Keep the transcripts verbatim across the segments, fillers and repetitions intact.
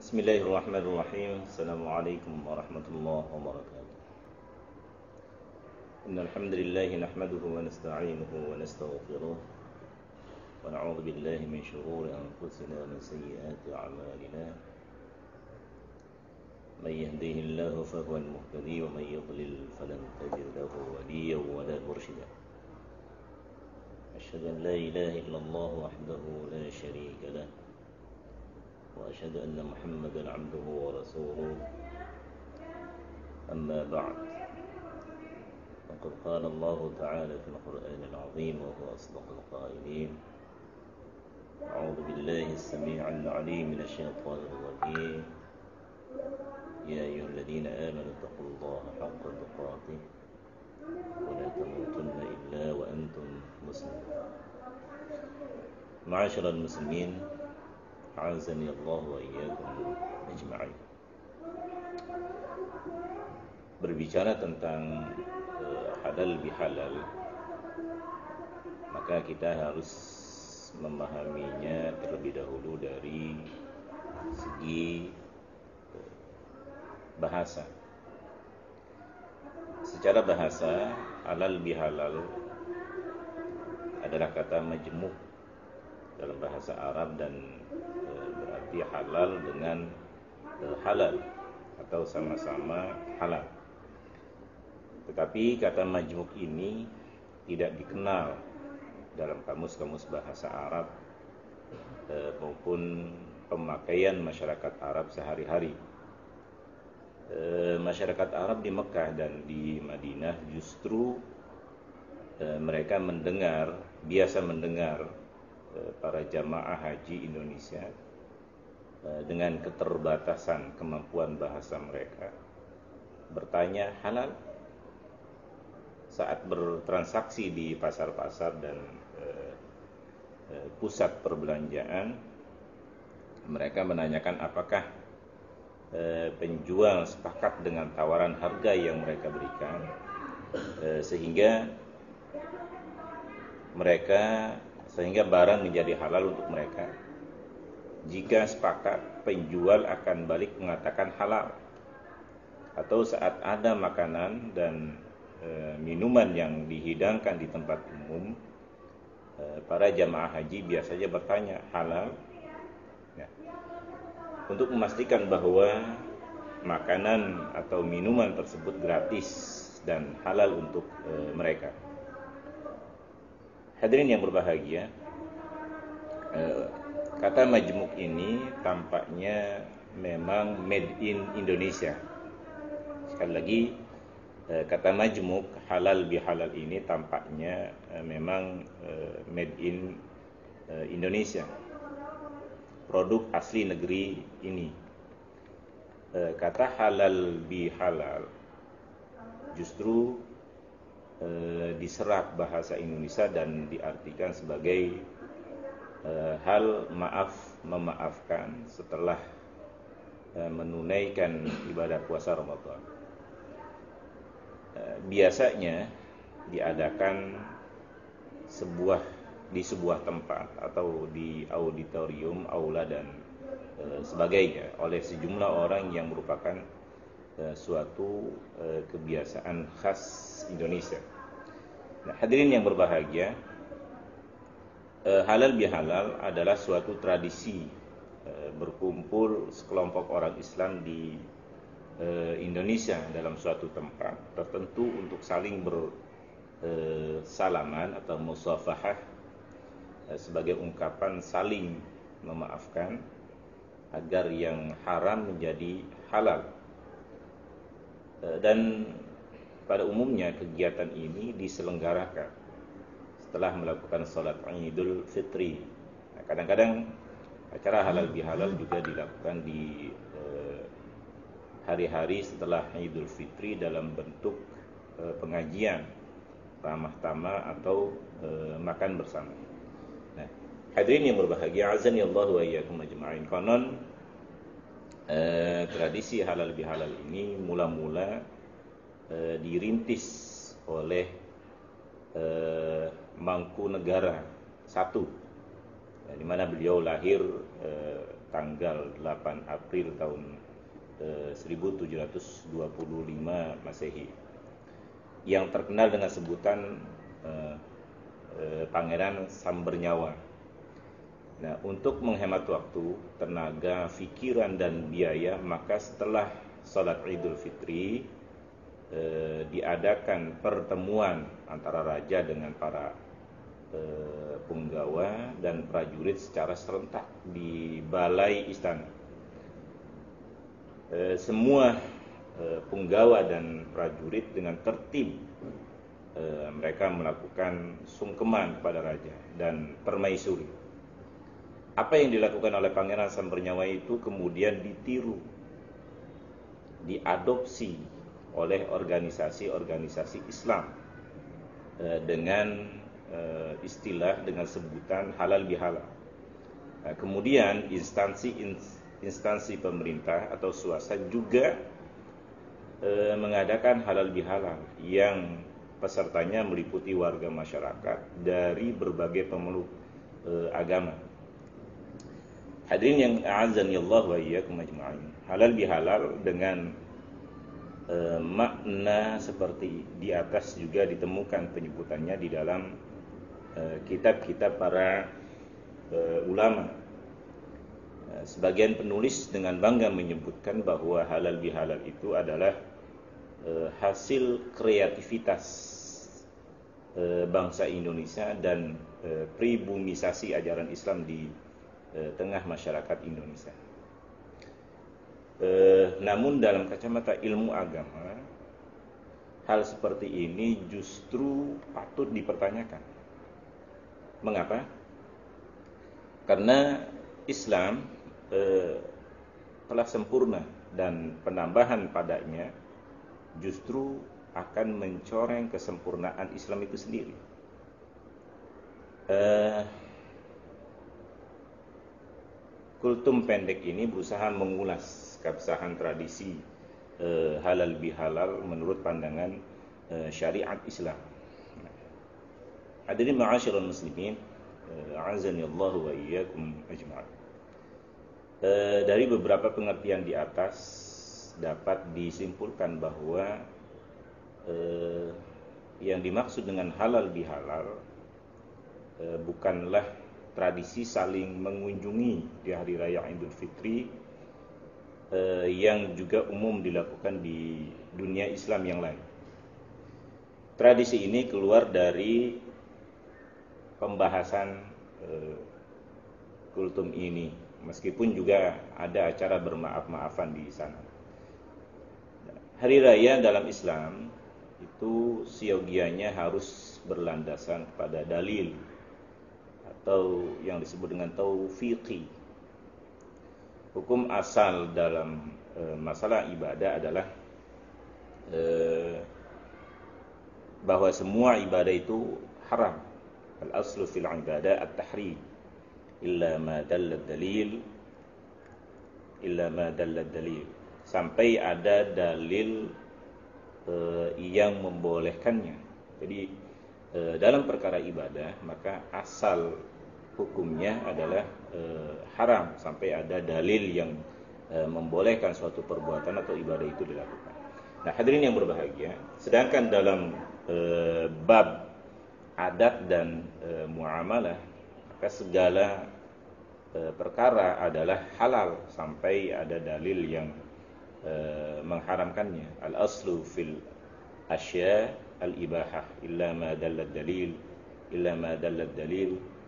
Bismillahirrahmanirrahim. Assalamualaikum warahmatullahi wabarakatuh. Innal hamdalillah nahmaduhu wa nasta'inuhu wa nastaghfiruh wa na'udzu billahi min shururi anfusina wa min sayyiati a'malina. Man yahdihillahu fahuwal muhtadi wa man yudlil falan tajid lahu waliyyan wa la mursyida. Asyhadu an la ilaha illallah wahdahu la syarika lah وأشهد أن محمدا عبده ورسوله أما بعد فقد قال الله تعالى في القرآن العظيم وهو أصدق القائلين أعوذ بالله السميع العليم من الشيطان الرجيم يا أيها الذين آمنوا اتقوا الله حق تقاته ولا تموتن إلا وأنتم مسلمون. معاشر المسلمين A'azani Allah wa iyyakum ajma'in. Berbicara tentang uh, halal bihalal, maka kita harus memahaminya terlebih dahulu dari segi uh, bahasa. Secara bahasa, halal bihalal adalah kata majmuk dalam bahasa Arab dan e, berarti halal dengan e, halal atau sama-sama halal. Tetapi kata majmuk ini tidak dikenal dalam kamus-kamus bahasa Arab e, maupun pemakaian masyarakat Arab sehari-hari. E, masyarakat Arab di Mekah dan di Madinah justru e, mereka mendengar, biasa mendengar para jamaah haji Indonesia dengan keterbatasan kemampuan bahasa mereka bertanya halal saat bertransaksi di pasar-pasar dan eh, pusat perbelanjaan. Mereka menanyakan apakah eh, penjual sepakat dengan tawaran harga yang mereka berikan, eh, sehingga mereka sehingga barang menjadi halal untuk mereka. Jika sepakat, penjual akan balik mengatakan halal. Atau saat ada makanan dan e, minuman yang dihidangkan di tempat umum, e, para jamaah haji biasanya bertanya halal. Ya. Untuk memastikan bahwa makanan atau minuman tersebut gratis dan halal untuk e, mereka. Hadirin yang berbahagia, kata majmuk ini tampaknya memang made in Indonesia. Sekali lagi, kata majmuk halal bihalal ini tampaknya memang made in Indonesia, produk asli negeri ini. Kata halal bihalal justru E, diserap bahasa Indonesia dan diartikan sebagai e, hal maaf memaafkan setelah e, menunaikan ibadah puasa Ramadan. E, biasanya diadakan sebuah di sebuah tempat atau di auditorium, aula dan e, sebagainya oleh sejumlah orang yang merupakan suatu uh, kebiasaan khas Indonesia. Nah, hadirin yang berbahagia, uh, halal bihalal adalah suatu tradisi uh, berkumpul sekelompok orang Islam di uh, Indonesia dalam suatu tempat tertentu untuk saling bersalaman uh, atau musafahah uh, sebagai ungkapan saling memaafkan agar yang haram menjadi halal. Dan pada umumnya kegiatan ini diselenggarakan setelah melakukan salat Idul Fitri. Nah, kadang-kadang acara halal bihalal juga dilakukan di eh, hari-hari setelah Idul Fitri dalam bentuk eh, pengajian, ramah tamah atau eh, makan bersama. Nah, hadirin yang berbahagia, azani Allah wa iyyakum ajma'in. Konon Eh, tradisi halal bihalal ini mula-mula eh, dirintis oleh eh, Mangkunegara satu, di mana beliau lahir eh, tanggal delapan April tahun eh, seribu tujuh ratus dua puluh lima Masehi, yang terkenal dengan sebutan eh, eh, Pangeran Sambernyawa. Nah, untuk menghemat waktu, tenaga, pikiran, dan biaya, maka setelah sholat Idul Fitri eh, diadakan pertemuan antara raja dengan para eh, punggawa dan prajurit secara serentak di balai istana. Eh, semua eh, punggawa dan prajurit dengan tertib eh, mereka melakukan sungkeman kepada raja dan permaisuri. Apa yang dilakukan oleh Pangeran Sambernyawa itu kemudian ditiru, diadopsi oleh organisasi-organisasi Islam eh, dengan eh, istilah, dengan sebutan halal bihalal. Nah, kemudian instansi instansi pemerintah atau swasta juga eh, mengadakan halal bihalal yang pesertanya meliputi warga masyarakat dari berbagai pemeluk eh, agama. Hadirin yang a'azzani Allah wa iyyakum ajma'in. Halal bihalal dengan e, makna seperti di atas juga ditemukan penyebutannya di dalam e, kitab-kitab para e, ulama. E, sebagian penulis dengan bangga menyebutkan bahwa halal bihalal itu adalah e, hasil kreativitas e, bangsa Indonesia dan e, pribumisasi ajaran Islam di tengah masyarakat Indonesia. Eh, namun dalam kacamata ilmu agama, hal seperti ini justru patut dipertanyakan. Mengapa? Karena Islam eh, telah sempurna dan penambahan padanya justru akan mencoreng kesempurnaan Islam itu sendiri. Eh, Kultum pendek ini berusaha mengulas keabsahan tradisi e, halal bihalal menurut pandangan e, syariat Islam. Hadirin ma'asyiral muslimin, a'azzani Allah wa iyyakum ajma'in. E, dari beberapa pengertian di atas dapat disimpulkan bahwa e, yang dimaksud dengan halal bihalal e, bukanlah tradisi saling mengunjungi di hari raya Idul Fitri eh, yang juga umum dilakukan di dunia Islam yang lain. Tradisi ini keluar dari pembahasan eh, kultum ini, meskipun juga ada acara bermaaf-maafan di sana. Hari raya dalam Islam itu siogianya harus berlandasan kepada dalil atau yang disebut dengan taufiqi. Hukum asal dalam e, masalah ibadah adalah e, bahwa semua ibadah itu haram. Al-aslu fil ibadah at-tahrim illa ma dalla dalil illa ma dalla dalil, sampai ada dalil e, yang membolehkannya. Jadi e, dalam perkara ibadah maka asal hukumnya adalah e, haram sampai ada dalil yang e, membolehkan suatu perbuatan atau ibadah itu dilakukan. Nah, hadirin yang berbahagia, sedangkan dalam e, bab adat dan e, muamalah, maka segala e, perkara adalah halal sampai ada dalil yang e, mengharamkannya. Al-aslu fil asya al-ibahah illa ma dalla dalil illa ma dalla dalil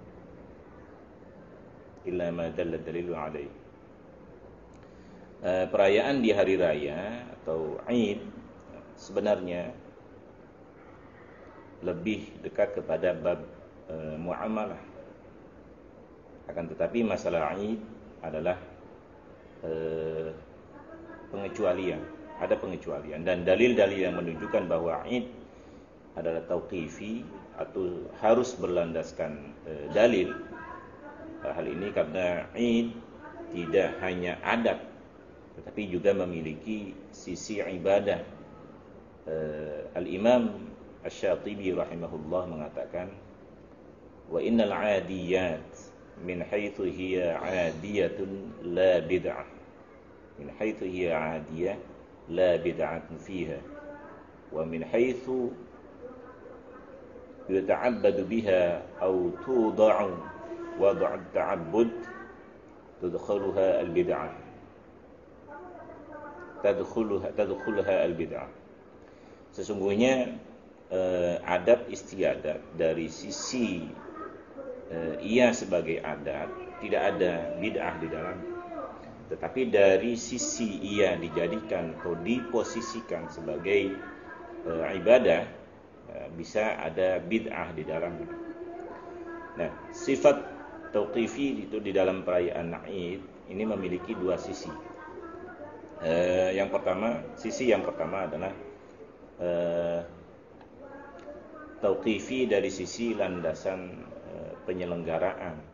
illa ma dalla dalilu alaihi. Uh, perayaan di hari raya atau Id sebenarnya lebih dekat kepada bab uh, muamalah. Akan tetapi masalah Id adalah uh, pengecualian, ada pengecualian dan dalil-dalil yang menunjukkan bahwa Id adalah tauqifi atau harus berlandaskan uh, dalil. Hal ini karena Id tidak hanya adat tetapi juga memiliki sisi ibadah. uh, Al-Imam Asy-Syatibi rahimahullah mengatakan, wa innal 'adiyat min haitsu hiya 'adiyatun la bid'ah. Min haitsu hiya 'adiyah la bid'atun fiha. Wa min haitsu yuta'abbadu biha aw tuda'u wad'u at-ta'abbud tadkhuluha al-bid'ah. Tadkhuluha tadkhuluha al-bid'ah. Sesungguhnya eh, adat istiadat dari sisi eh, ia sebagai adat tidak ada bid'ah di dalam, tetapi dari sisi ia dijadikan atau diposisikan sebagai eh, ibadah eh, bisa ada bid'ah di dalam. Nah, sifat tauqifi itu di dalam perayaan Id ini memiliki dua sisi. Eh, yang pertama, sisi yang pertama adalah eh, tauqifi dari sisi landasan e, penyelenggaraan